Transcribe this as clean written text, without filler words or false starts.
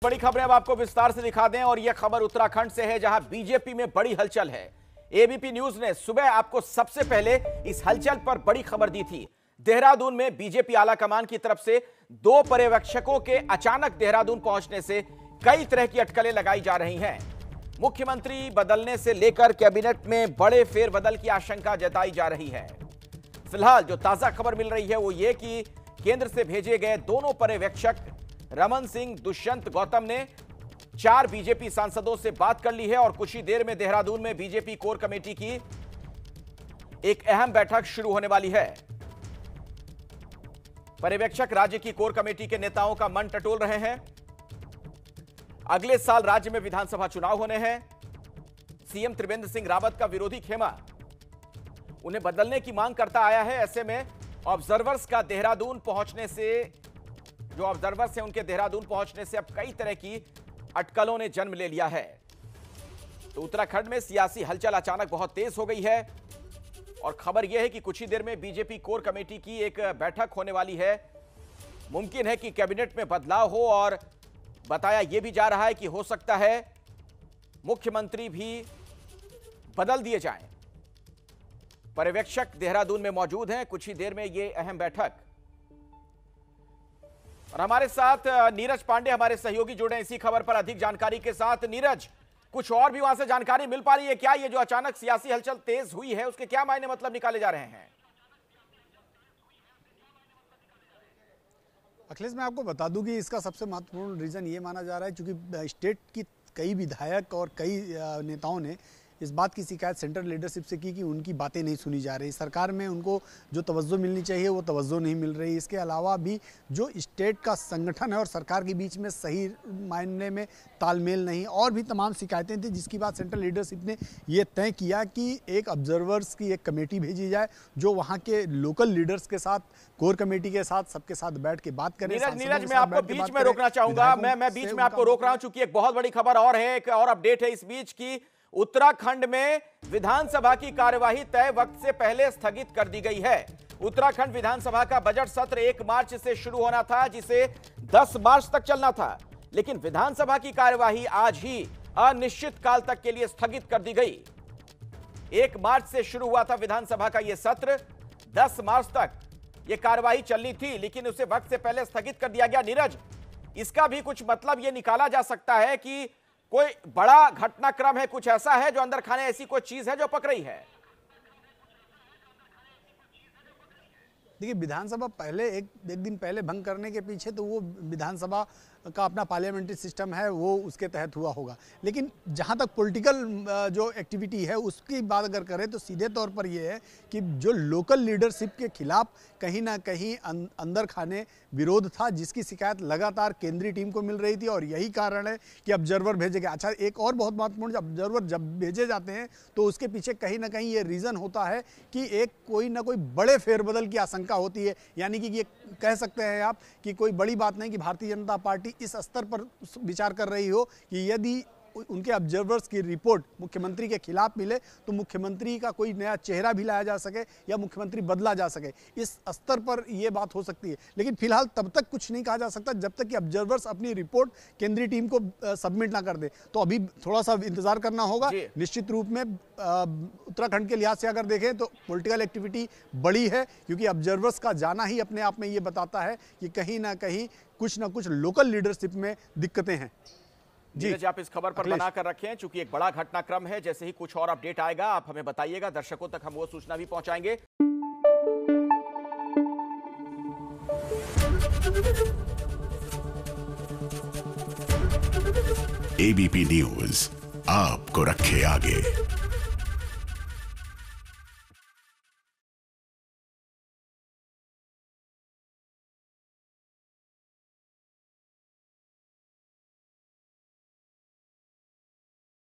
बड़ी खबरें अब आपको विस्तार से दिखा दें और यह खबर उत्तराखंड से है, जहां बीजेपी में बड़ी हलचल है। एबीपी न्यूज ने सुबह आपको सबसे पहले इस हलचल पर बड़ी खबर दी थी। देहरादून में बीजेपी आलाकमान की तरफ से 2 पर्यवेक्षकों के अचानक देहरादून पहुंचने से कई तरह की अटकलें लगाई जा रही हैं। मुख्यमंत्री बदलने से लेकर कैबिनेट में बड़े फेरबदल की आशंका जताई जा रही है। फिलहाल जो ताजा खबर मिल रही है वो ये कि केंद्र से भेजे गए दोनों पर्यवेक्षक रमन सिंह, दुष्यंत गौतम ने 4 बीजेपी सांसदों से बात कर ली है और कुछ ही देर में देहरादून में बीजेपी कोर कमेटी की एक अहम बैठक शुरू होने वाली है। पर्यवेक्षक राज्य की कोर कमेटी के नेताओं का मन टटोल रहे हैं। अगले साल राज्य में विधानसभा चुनाव होने हैं। सीएम त्रिवेंद्र सिंह रावत का विरोधी खेमा उन्हें बदलने की मांग करता आया है। ऐसे में ऑब्जर्वर्स का देहरादून पहुंचने से जो ऑब्जर्वर्स हैं उनके देहरादून पहुंचने से अब कई तरह की अटकलों ने जन्म ले लिया है। तो उत्तराखंड में सियासी हलचल अचानक बहुत तेज हो गई है और खबर यह है कि कुछ ही देर में बीजेपी कोर कमेटी की एक बैठक होने वाली है। मुमकिन है कि कैबिनेट में बदलाव हो और बताया यह भी जा रहा है कि हो सकता है मुख्यमंत्री भी बदल दिए जाएं। पर्यवेक्षक देहरादून में मौजूद हैं। कुछ ही देर में यह अहम बैठक। और हमारे साथ नीरज पांडे हमारे सहयोगी जुड़े इसी खबर पर अधिक जानकारी के साथ। नीरज, कुछ और भी वहां से जानकारी मिल पा रही है क्या? ये जो अचानक सियासी हलचल तेज हुई है उसके क्या मायने मतलब निकाले जा रहे हैं? अखिलेश, मैं आपको बता दूं कि इसका सबसे महत्वपूर्ण रीजन ये माना जा रहा है क्योंकि स्टेट की कई विधायक और कई नेताओं ने इस बात की शिकायत सेंट्रल लीडरशिप से की कि उनकी बातें नहीं सुनी जा रही। सरकार में उनको जो तवज्जो मिलनी चाहिए वो तवज्जो नहीं मिल रही। इसके अलावा भी जो स्टेट का संगठन है और सरकार के बीच में सही मायने में तालमेल नहीं, और भी तमाम शिकायतें थी, जिसकी बात सेंट्रल लीडरशिप ने ये तय किया कि एक ऑब्जर्वर्स की एक कमेटी भेजी जाए जो वहाँ के लोकल लीडर्स के साथ, कोर कमेटी के साथ, सबके साथ बैठ के बात करें। नीरज, मैं आपको बीच में रोकना चाहूंगा। मैं बीच में आपको रोक रहा हूं चूंकि एक बहुत बड़ी खबर और है, एक और अपडेट है इस बीच की। उत्तराखंड में विधानसभा की कार्यवाही तय वक्त से पहले स्थगित कर दी गई है। उत्तराखंड विधानसभा का बजट सत्र 1 मार्च से शुरू होना था, जिसे 10 मार्च तक चलना था, लेकिन विधानसभा की कार्यवाही आज ही अनिश्चित काल तक के लिए स्थगित कर दी गई। 1 मार्च से शुरू हुआ था विधानसभा का यह सत्र, 10 मार्च तक यह कार्यवाही चलनी थी, लेकिन उसे वक्त से पहले स्थगित कर दिया गया। नीरज, इसका भी कुछ मतलब यह निकाला जा सकता है कि कोई बड़ा घटनाक्रम है, कुछ ऐसा है जो अंदर खाने ऐसी कोई चीज है जो पक रही है? देखिए, विधानसभा पहले एक दिन पहले भंग करने के पीछे तो वो विधानसभा का अपना पार्लियामेंट्री सिस्टम है, वो उसके तहत हुआ होगा। लेकिन जहाँ तक पॉलिटिकल जो एक्टिविटी है उसकी बात अगर करें तो सीधे तौर पर ये है कि जो लोकल लीडरशिप के खिलाफ कहीं ना कहीं अंदर खाने विरोध था, जिसकी शिकायत लगातार केंद्रीय टीम को मिल रही थी, और यही कारण है कि ऑब्जर्वर भेजे गए। अच्छा, एक और बहुत महत्वपूर्ण, ऑब्जर्वर जब भेजे जाते हैं तो उसके पीछे कहीं ना कहीं ये रीज़न होता है कि एक कोई ना कोई बड़े फेरबदल की आशंका होती है। यानी कि ये कह सकते हैं आप कि कोई बड़ी बात नहीं कि भारतीय जनता पार्टी इस स्तर पर विचार कर रही हो कि यदि उनके ऑब्जर्वर्स की रिपोर्ट मुख्यमंत्री के खिलाफ मिले तो मुख्यमंत्री का कोई नया चेहरा भी लाया जा सके या मुख्यमंत्री बदला जा सके। इस स्तर पर यह बात हो सकती है, लेकिन फिलहाल तब तक कुछ नहीं कहा जा सकता जब तक कि ऑब्जर्वर्स अपनी रिपोर्ट केंद्रीय टीम को सबमिट ना कर दे। तो अभी थोड़ा सा इंतजार करना होगा। निश्चित रूप में उत्तराखंड के लिहाज से अगर देखें तो पॉलिटिकल एक्टिविटी बड़ी है, क्योंकि ऑब्जर्वर्स का जाना ही अपने आप में ये बताता है कि कहीं ना कहीं कुछ ना कुछ लोकल लीडरशिप में दिक्कतें हैं। नीरज, आप इस खबर पर बना कर रखें, चूंकि एक बड़ा घटनाक्रम है। जैसे ही कुछ और अपडेट आएगा आप हमें बताइएगा, दर्शकों तक हम वो सूचना भी पहुंचाएंगे। एबीपी न्यूज आपको रखे आगे।